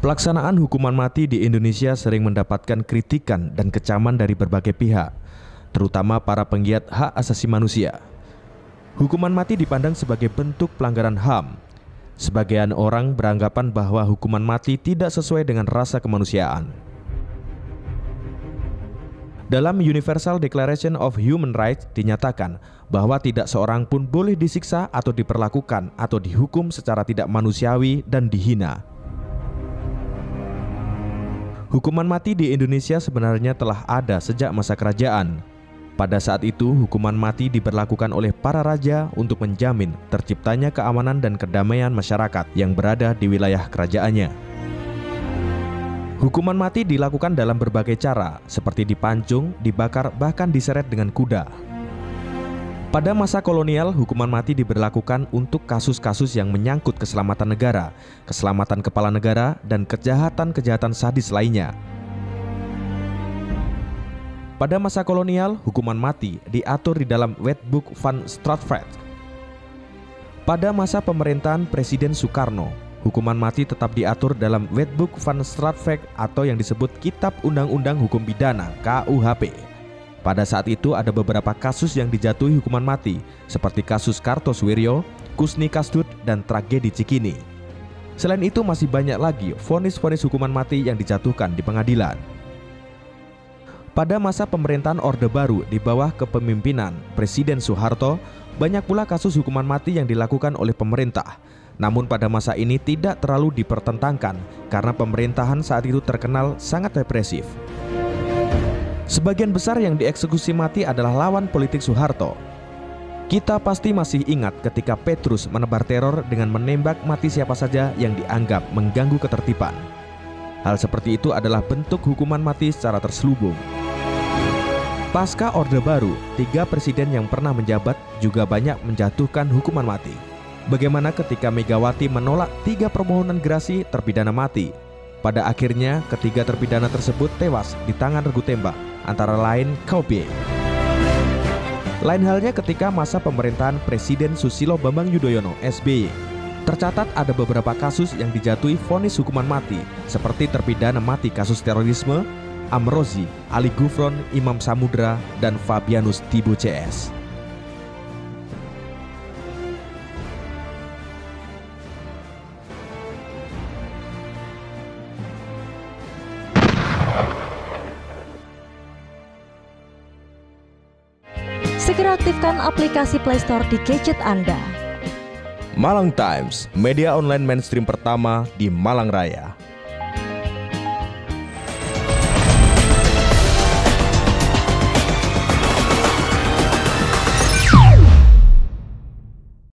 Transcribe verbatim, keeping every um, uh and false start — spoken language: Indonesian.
Pelaksanaan hukuman mati di Indonesia sering mendapatkan kritikan dan kecaman dari berbagai pihak, terutama para penggiat hak asasi manusia. Hukuman mati dipandang sebagai bentuk pelanggaran H A M. Sebagian orang beranggapan bahwa hukuman mati tidak sesuai dengan rasa kemanusiaan. Dalam Universal Declaration of Human Rights dinyatakan bahwa tidak seorang pun boleh disiksa atau diperlakukan atau dihukum secara tidak manusiawi dan dihina. Hukuman mati di Indonesia sebenarnya telah ada sejak masa kerajaan. Pada saat itu, hukuman mati diberlakukan oleh para raja untuk menjamin terciptanya keamanan dan kedamaian masyarakat yang berada di wilayah kerajaannya. Hukuman mati dilakukan dalam berbagai cara, seperti dipancung, dibakar, bahkan diseret dengan kuda. Pada masa kolonial, hukuman mati diberlakukan untuk kasus-kasus yang menyangkut keselamatan negara, keselamatan kepala negara, dan kejahatan-kejahatan sadis lainnya. Pada masa kolonial, hukuman mati diatur di dalam Wetboek van Strafrecht. Pada masa pemerintahan Presiden Soekarno, hukuman mati tetap diatur dalam Wetboek van Strafrecht atau yang disebut Kitab Undang-Undang Hukum Pidana K U H P. Pada saat itu ada beberapa kasus yang dijatuhi hukuman mati, seperti kasus Kartosuwiryo, Kusni Kasdut, dan tragedi Cikini. Selain itu masih banyak lagi vonis-vonis hukuman mati yang dijatuhkan di pengadilan. Pada masa pemerintahan Orde Baru di bawah kepemimpinan Presiden Soeharto, banyak pula kasus hukuman mati yang dilakukan oleh pemerintah. Namun pada masa ini tidak terlalu dipertentangkan karena pemerintahan saat itu terkenal sangat represif. Sebagian besar yang dieksekusi mati adalah lawan politik Soeharto. Kita pasti masih ingat ketika Petrus menebar teror dengan menembak mati siapa saja yang dianggap mengganggu ketertiban. Hal seperti itu adalah bentuk hukuman mati secara terselubung. Pasca Orde Baru, tiga presiden yang pernah menjabat juga banyak menjatuhkan hukuman mati. Bagaimana ketika Megawati menolak tiga permohonan gerasi terpidana mati? Pada akhirnya, ketiga terpidana tersebut tewas di tangan regu tembak, antara lain Kaupié. Lain halnya ketika masa pemerintahan Presiden Susilo Bambang Yudhoyono S B Y. Tercatat ada beberapa kasus yang dijatuhi vonis hukuman mati, seperti terpidana mati kasus terorisme, Amrozi, Ali Gufron, Imam Samudra, dan Fabianus Tibo C S. Segera aktifkan aplikasi Play Store di gadget Anda. Malang Times, media online mainstream pertama di Malang Raya.